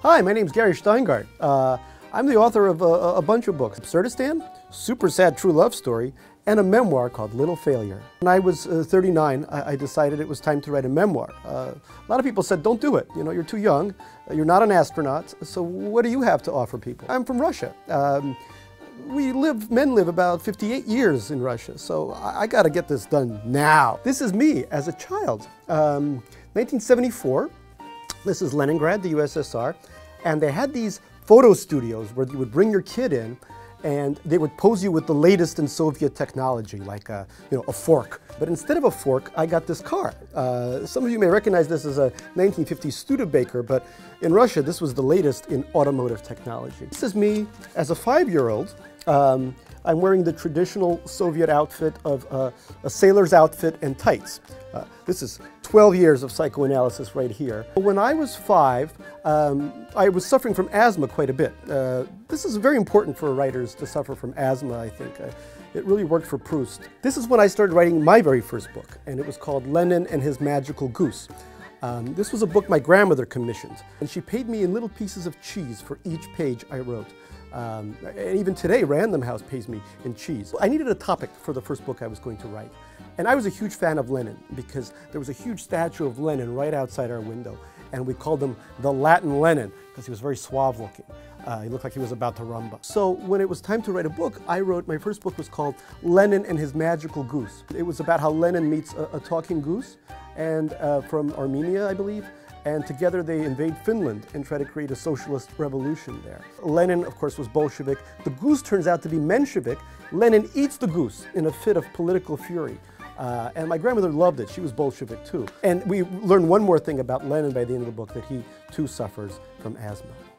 Hi, my name's Gary Shteyngart. I'm the author of a bunch of books. Absurdistan, super sad true love story, and a memoir called Little Failure. When I was 39, I decided it was time to write a memoir. A lot of people said, don't do it. You know, you're too young, you're not an astronaut, so what do you have to offer people? I'm from Russia. Men live about 58 years in Russia, so I got to get this done now. This is me as a child. 1974, this is Leningrad, the USSR, and they had these photo studios where you would bring your kid in and they would pose you with the latest in Soviet technology, like a fork. But instead of a fork, I got this car. Some of you may recognize this as a 1950s Studebaker, but in Russia, this was the latest in automotive technology. This is me as a 5-year-old. I'm wearing the traditional Soviet outfit of a sailor's outfit and tights. This is 12 years of psychoanalysis right here. When I was 5, I was suffering from asthma quite a bit. This is very important for writers to suffer from asthma, I think. It really worked for Proust. This is when I started writing my very first book, and it was called Lenin and His Magical Goose. This was a book my grandmother commissioned, and she paid me in little pieces of cheese for each page I wrote. And even today, Random House pays me in cheese. I needed a topic for the first book I was going to write. And I was a huge fan of Lenin because there was a huge statue of Lenin right outside our window. And we called him the Latin Lenin because he was very suave looking. He looked like he was about to rumba. So when it was time to write a book, my first book was called Lenin and His Magical Goose. It was about how Lenin meets a talking goose and from Armenia, I believe. And together they invade Finland and try to create a socialist revolution there. Lenin, of course, was Bolshevik. The goose turns out to be Menshevik. Lenin eats the goose in a fit of political fury. And my grandmother loved it. She was Bolshevik too. And we learn one more thing about Lenin by the end of the book, that he too suffers from asthma.